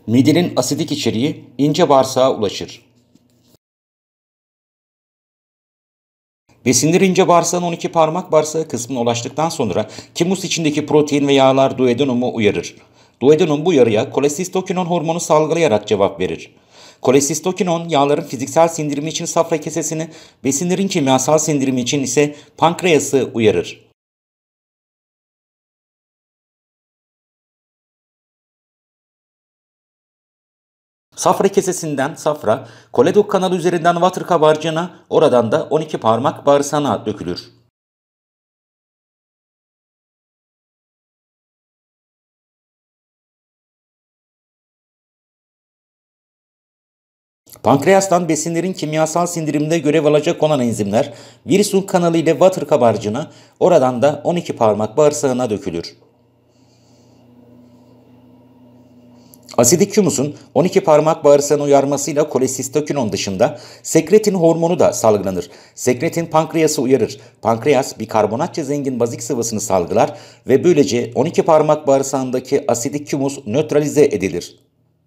Midenin asidik içeriği ince bağırsağa ulaşır. Besinler ince bağırsağın 12 parmak bağırsağı kısmına ulaştıktan sonra timus içindeki protein ve yağlar duodenumu uyarır. Duodenum bu uyarıya kolesistokinon hormonu salgılayarak cevap verir. Kolesistokinon yağların fiziksel sindirimi için safra kesesini, besinlerin kimyasal sindirimi için ise pankreası uyarır. Safra kesesinden safra, koledok kanalı üzerinden water kabarcığına, oradan da 12 parmak bağırsağına dökülür. Pankreastan besinlerin kimyasal sindiriminde görev alacak olan enzimler, Wilson kanalı ile water kabarcığına, oradan da 12 parmak bağırsağına dökülür. Asidik humusun 12 parmak bağırsağını uyarmasıyla kolesistokinon dışında sekretin hormonu da salgılanır. Sekretin pankreası uyarır. Pankreas bikarbonatça zengin bazik sıvısını salgılar ve böylece 12 parmak bağırsağındaki asidik humus nötralize edilir.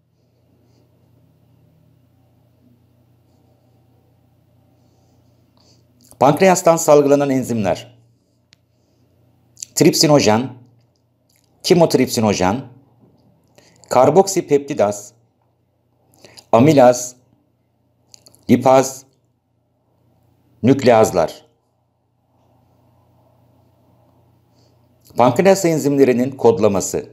Pankreastan salgılanan enzimler: tripsinojen, kimotripsinojen, karboksipeptidaz, amilaz, lipaz, nükleazlar. Pankreas enzimlerinin kodlaması.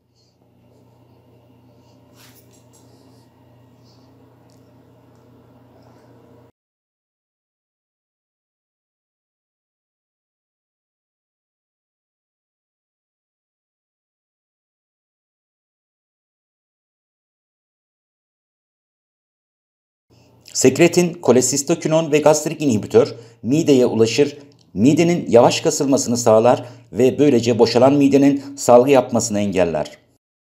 Sekretin kolesistokinon ve gastrik inhibitör mideye ulaşır, midenin yavaş kasılmasını sağlar ve böylece boşalan midenin salgı yapmasını engeller.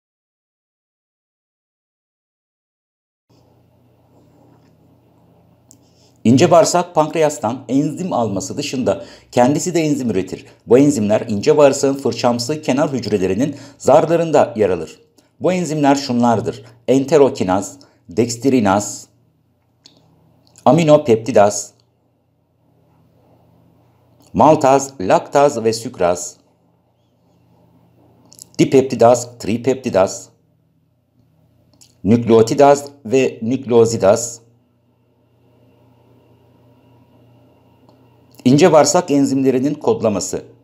İnce bağırsak pankreastan enzim alması dışında kendisi de enzim üretir. Bu enzimler ince bağırsağın fırçamsı kenar hücrelerinin zarlarında yer alır. Bu enzimler şunlardır: enterokinaz, dekstirinaz, aminopeptidaz, maltaz, laktaz ve sükraz, dipeptidaz, tripeptidaz, nükleotidaz ve nükleozidaz. İnce bağırsak enzimlerinin kodlaması.